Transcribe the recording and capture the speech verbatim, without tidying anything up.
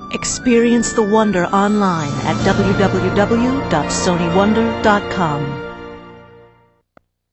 Experience the wonder online at w w w dot sony wonder dot com.